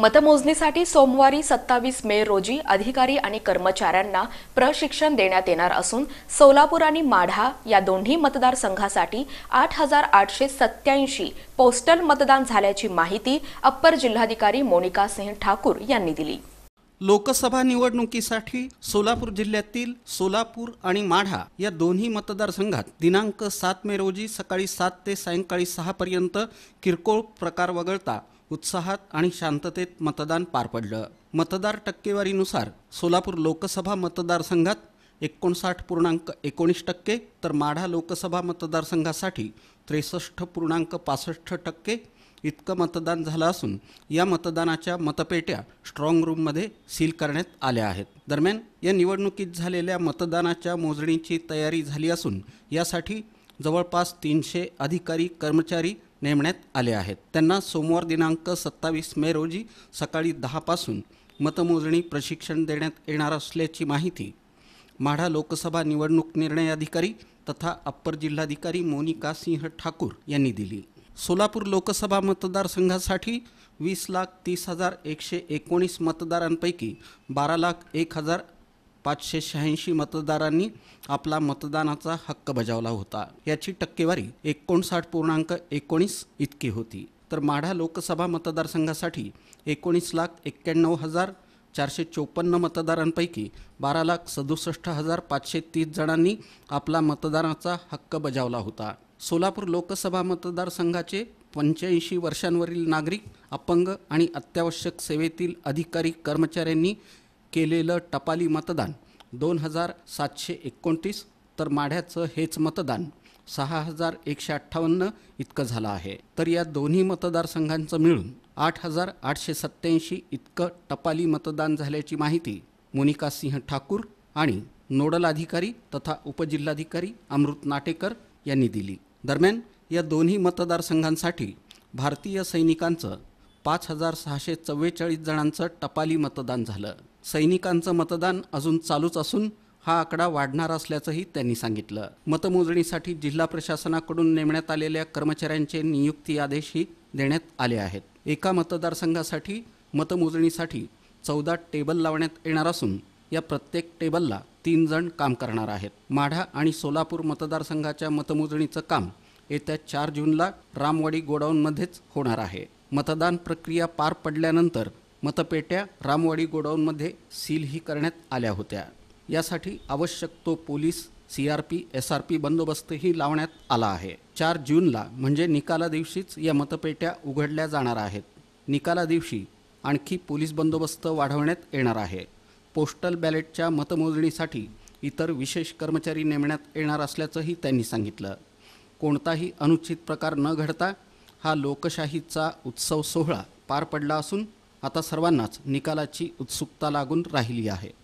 मतमोजणीसाठी सोमवारी 27 मे रोजी अधिकारी आणि कर्मचाऱ्यांना प्रशिक्षण देण्यात येणार असून सोलापूर आणि माढा या दोन्ही मतदारसंघासाठी 8,887 पोस्टल मतदान झाल्याची माहिती अप्पर जिल्हाधिकारी मोनिका सिंह ठाकूर यांनी दिली। लोकसभा निवडणुकीसाठी सोलापूर जिल्ह्यातील सोलापूर आणि माढा या दोन्ही मतदारसंघात दिनांक 7 मे रोजी सकाळी 7 ते सायंकाळी 6 पर्यंत किरकोळ प्रकार वगळता उत्साहात आणि शांततेत मतदान पार पडलं। मतदार टक्केवारीनुसार सोलापूर लोकसभा मतदारसंघात 59.19% तर माढा लोकसभा मतदारसंघासाठी 63.65% इतकं मतदान झालं असून या मतदानाच्या मतपेट्या स्ट्रॉंग रूममध्ये सील करण्यात आल्या आहेत। दरम्यान या निवडणुकीत झालेल्या मतदानाच्या मोजणीची तयारी झाली असून यासाठी जवळपास 300 अधिकारी कर्मचारी नेमण्यात आले आहेत। त्यांना सोमवार दिनांक 27 मे रोजी सकाळी 10 पासून मतमोजणी प्रशिक्षण देण्यात येणार असल्याची माहिती माढा लोकसभा निवडणूक निर्णय अधिकारी तथा अप्पर जिल्हाधिकारी मोनिका सिंह ठाकूर यांनी दिली। सोलापूर लोकसभा मतदारसंघासाठी 20,30,119 मतदारांपैकी 12,01,586 मतदारांनी आपला मतदानाचा हक्क बजावला होता। याची टक्केवारी 59.19 इतकी होती। तर माढा लोकसभा मतदारसंघासाठी 19,91,454 मतदारांपैकी 12,67,530 जणांनी आपला मतदानाचा हक्क बजावला होता। सोलापूर लोकसभा मतदारसंघाचे 85 वर्षांवरील नागरिक, अपंग आणि अत्यावश्यक सेवेतील अधिकारी कर्मचाऱ्यांनी केलेलं टपाली मतदान 2,729 तर माढ्याचं हेच मतदान 6,158 इतकं झालं आहे। तर या दोन्ही मतदारसंघांचं मिळून 8,887 इतकं टपाली मतदान झाल्याची माहिती मोनिका सिंह ठाकूर आणि नोडल अधिकारी तथा उपजिल्हाधिकारी अमृत नाटेकर यांनी दिली। दरम्यान या दोन्ही मतदारसंघांसाठी भारतीय सैनिकांचं 5,644 जणांचं टपाली मतदान झालं। सैनिकांचं मतदान अजून चालूच असून हा आकडा वाढणार असल्याचंही त्यांनी सांगितलं। मतमोजणीसाठी जिल्हा प्रशासनाकडून नेमण्यात आलेल्या कर्मचाऱ्यांचे नियुक्ती आदेशही देण्यात आले आहेत। एका मतदारसंघासाठी मतमोजणीसाठी 14 टेबल लावण्यात येणार असून या प्रत्येक टेबलला 3 जण काम करणार आहेत। माढा आणि सोलापूर मतदारसंघाच्या मतमोजणीचं काम येत्या 4 जूनला रामवाडी गोडाऊनमध्येच होणार आहे। मतदान प्रक्रिया पार पडल्यानंतर मतपेट्या रामवाडी गोडाऊनमध्ये सीलही करण्यात आल्या होत्या। यासाठी आवश्यक तो पोलीस, CRP, SRP बंदोबस्तही लावण्यात आला आहे। 4 जूनला म्हणजे निकाला दिवशीच या मतपेट्या उघडल्या जाणार आहेत। निकाला दिवशी आणखी पोलीस बंदोबस्त वाढवण्यात येणार आहे। पोस्टल बॅलेटच्या मतमोजणीसाठी इतर विशेष कर्मचारी नेमण्यात येणार असल्याचंही त्यांनी सांगितलं। कोणताही अनुचित प्रकार न घडता हा लोकशाहीचा उत्सव सोहळा पार पडला असून आता सर्वांनाच निकालाची उत्सुकता लागून राहिली आहे।